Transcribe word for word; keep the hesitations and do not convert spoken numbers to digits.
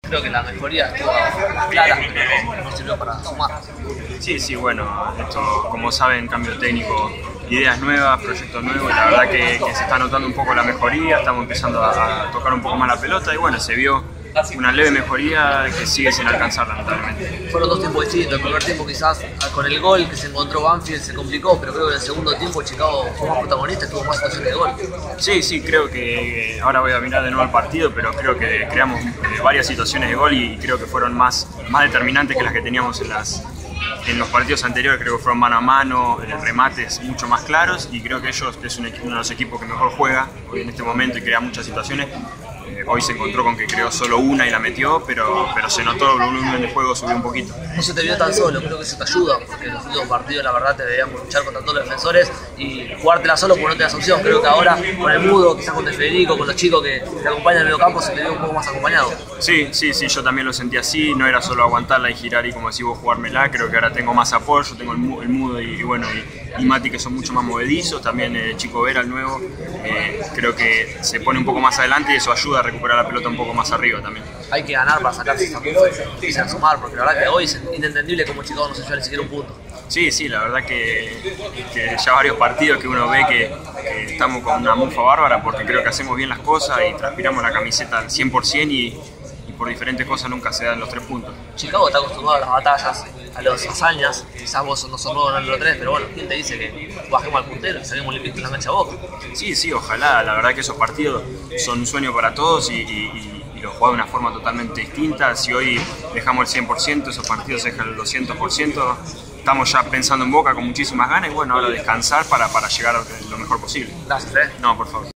Creo que la mejoría estuvo clara, pero no sirvió para sumar. Sí, sí, bueno, esto, como saben, cambio técnico, ideas nuevas, proyectos nuevos, la verdad que, que se está notando un poco la mejoría, estamos empezando a, a tocar un poco más la pelota y bueno, se vio una leve mejoría que sigue sin alcanzar lamentablemente. Fueron dos tiempos distintos, el primer tiempo quizás con el gol que se encontró Banfield se complicó, pero creo que en el segundo tiempo Chicago fue más protagonista, tuvo más situaciones de gol. Sí, sí, creo que ahora voy a mirar de nuevo el partido, pero creo que creamos eh, varias situaciones de gol y creo que fueron más, más determinantes que las que teníamos en las En los partidos anteriores. Creo que fueron mano a mano, remates mucho más claros y creo que ellos es un, uno de los equipos que mejor juega hoy en este momento y crea muchas situaciones. Eh, hoy se encontró con que creó solo una y la metió, pero, pero se notó el volumen de juego subió un poquito. No se te vio tan solo, creo que eso te ayuda, porque en los últimos partidos la verdad te debíamos luchar contra todos los defensores y jugártela solo porque no tenías opción. Creo que ahora con el Mudo, quizás con De Federico, con los chicos que te acompañan en el medio campo, se te vio un poco más acompañado. Sí, sí, sí, yo también lo sentí así, no era solo aguantarla y girar y como decís vos jugármela, creo que ahora tengo más apoyo, tengo el, el Mudo y, y bueno, y, y Mati que son mucho más movedizos, también el Chico Vera, el nuevo, eh, creo que se pone un poco más adelante y eso ayuda a recuperar la pelota un poco más arriba también. Hay que ganar para sacarse esa mufa y empiezan a sumar, porque la verdad que hoy es inentendible cómo Chicago no se lleva ni siquiera un punto. Sí, sí, la verdad que, que ya varios partidos que uno ve que, que estamos con una mufa bárbara porque creo que hacemos bien las cosas y transpiramos la camiseta al cien por cien y, y por diferentes cosas nunca se dan los tres puntos. Chicago está acostumbrado a las batallas, a las hazañas, quizás vos no sos nuevo en el tres, pero bueno, ¿quién te dice que bajemos al puntero y salimos limpios en la cancha Boca? Sí, sí, ojalá, la verdad que esos partidos son un sueño para todos y, y, y lo jugamos de una forma totalmente distinta. Si hoy dejamos el cien por ciento, esos partidos se dejan el doscientos por ciento. Estamos ya pensando en Boca con muchísimas ganas y bueno, ahora descansar para, para llegar a lo mejor posible. Gracias, eh. No, por favor.